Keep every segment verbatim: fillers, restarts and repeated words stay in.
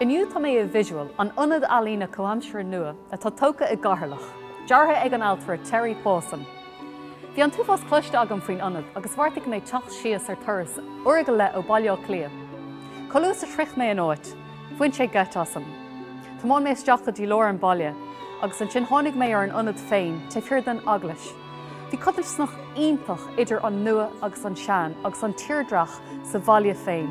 Inniu tá mé a visual an ionad alína comhaimsire nua a tá tóca i gcathairleach, deartha ag an altar Terry Pawson. Bhí an túfás cloiste agam faoin ionad agus bhairteach mé teach síos ar turas uair go le ó baileo clia. Colús a trich mé an áit, bhain sé gceart asam. Tá máin mé isteach dí leor an baile, agus an sin tháinig mé ar an ionad féin te fior den aglas. Bhí cuidir snach iontach idir an nua agus an sean agus an tíordrach sa bhaile féin.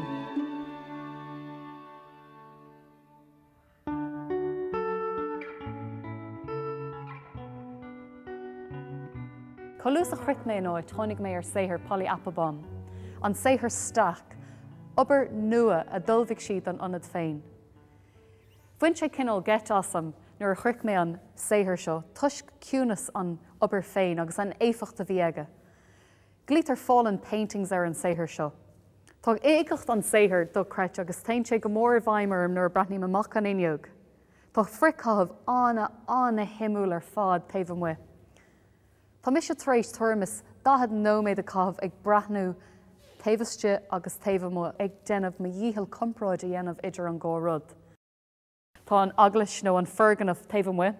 Colús a chrit mé an áit tháinig mé ar saothar Polly Applebaum, an saothar staach, obair nua a dulmhigh siad an ionad féin. Bhain sé cinál get asam nuair a chric mé an saothar seo, tuisc ciúnas an obair féin agus an éificht a bhí aige. Glítar fáileann paintings ar an saothar seo. Tá éigeacht an saothar do creit agus tain sé go mór bhaimar nuair braithníim amach an inneog. Tá fricámh anna anna himúil ar fád taobh mu. Tá mis sé tréis thuirmas dahad nóméid a cámh ag brathnú taobhaiste agus taobh mu ag déanamh mo dhíthil compráid a dhéanamh idir an gá rud. Tá an aglas nó an ferganmh taobh mu.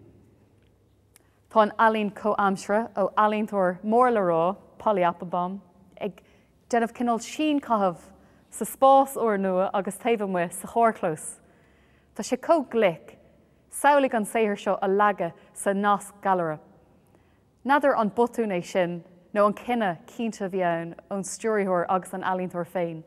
Tá an alín comhaimsire ó alíntóir mór le rá, Polly Applebaum, ag déanamh cinál sin cámh sa spás uair nua agus taobh mu sa chóirclós. Tá sé cóglic, samhlaigh an saothar seo a leagadh sa nás galara. Nadidir an botún é sin nó an cinenne cínta bhí ann ón stúrthóir agus an alíntóir féin.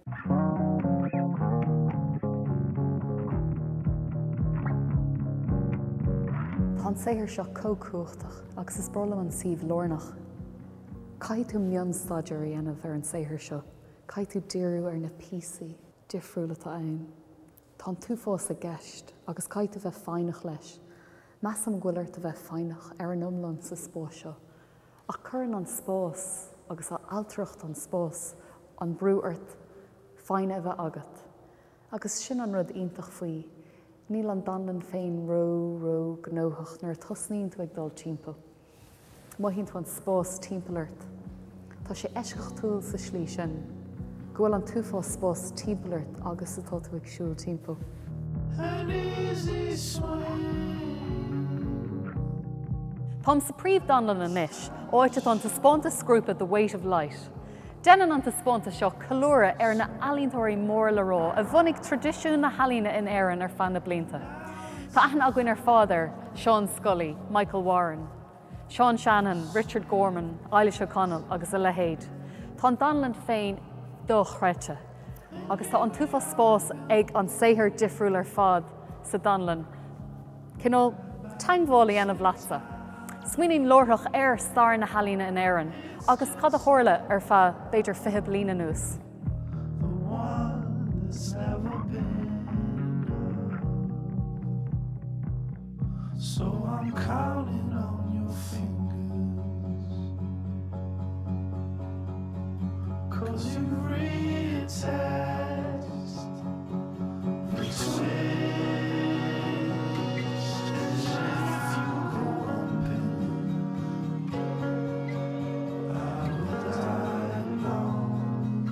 Tá an saothar seo cócúachtach agus is brelam an suíomh lornach. Caiith tú mionstaidir a dhéanamh ar an saothar seo, caiith tú díriú ar na písaí difriúla tá ann. Tá tú fós a gceist agus caiith tú bheith fáinach leis. Meas am ghuiilir a bheith fáinach ar an iomlán sa spás seo. Ach churann an spás agus a altracht an spás an brúirt fáine a bheith agat. Agus sin an rud iontach faoi, níl an danlan féin ró ró gnóthach nuair tosnaíonn tú ag dul timpeall. Maithíonn tú an spás timpairt. Tá sé eisceach túil sa slí sin, go bhfuil an túfás spás timpairt agus atá tú ag siúil timpeall. Tám sa príomh danlan anois, áitit an taspánta scrúpa The Weight of Light. Déanann an taspánta seo calúra ar na alíntóirí mór le rá a bhunaigh tradiisiún na halína in éireann ar fan na blianta. Tá aithne againn ar fáidir Sean Scully, Michael Warren, Sean Shannon, Richard Gorman, Eilish O'Connell agus a lehéad. Tá an danlan féin do chreite, agus tá an túfas spás ag an saothar difriúil ar fad sa danlan. Cinál teangmhálaí anamh leatsa. Smuoiníonn lorthach ar stair na halína in éireann, agus cad a chomhairle ar feadh b'fhéidir fiche bliana nús. So I'm counting on your fingers, 'cause you retest the twist, and if you go bumping, I will die alone.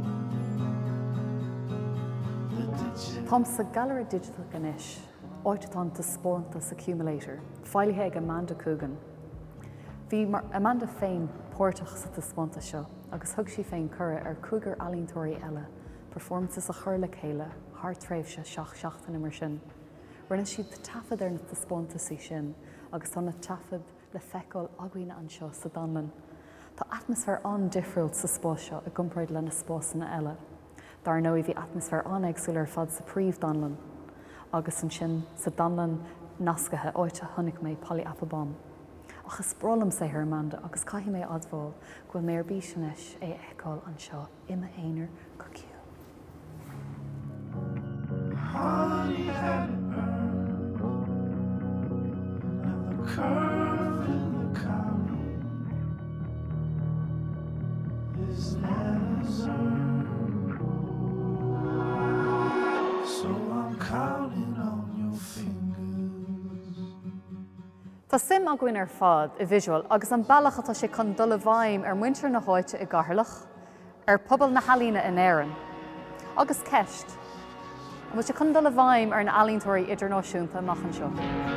Tám sa galar digital ganis, áitit an taspántas accumulator, fáiligh ag Amanda Coogan. Bhí mar Amanda féin pórtach sa taspánta seo, agus thug sí féin cura ar cúgar alíntóirí eile, performances a chur le chéile, thart-tréimhse seach seachtain immer sin. Rinne siad tafad ar na taspántasaí sin, agus tá na tafad le feiceáil againn an seo sa danlan. Tá atmosfér an difriúil sa spás seo a gcomparáid le na spásanna eile. Dar nó i bhí atmosfér an éagsúil ar fad sa príomh danlan. Agus an sin sa danlan nascathe áite tháinig mé Polly Applebaum. Achas bralam sé ar Amanda agus caithfidh mé admháil go mé ar bíseanis é eicáil an seo imime éonar go ciú. Honey had it burned, and the curve in the county is Nana's. So I'm counting on your fingers. Tá sim againn ar fad i visual agus an bailach atá sé chun dul bhaim ar muintir na háite i gcathairleach, ar pobal na halína in éireann, agus ceist. An mu sé chun dul a bhaim ar an alíntóirí idirnáisiúnta machchan seo.